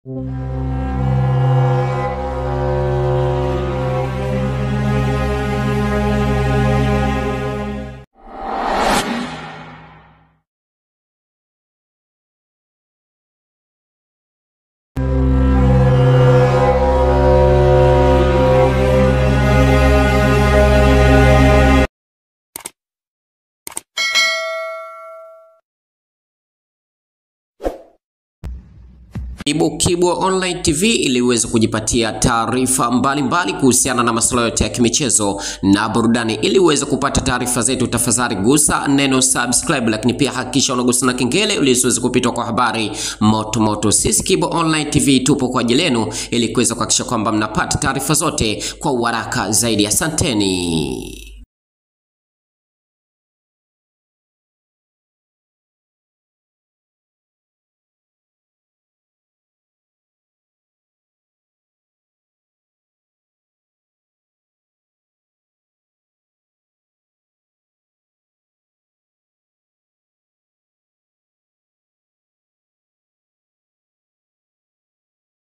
Kibwe Online TV ili uweze kujipatia taarifa mbalimbali kuhusiana na masuala yote ya kimichezo na burudani. Ili uweze kupata taarifa zetu, tafadhali gusa neno subscribe, lakini pia hakikisha unagusa na kengele ili usiweze kupitwa kwa habari moto. Sisi Kibwe Online TV tupo kwa ajili yenu ili kuweza kuhakikisha kwamba mnapata taarifa zote kwa haraka zaidi. Asanteni.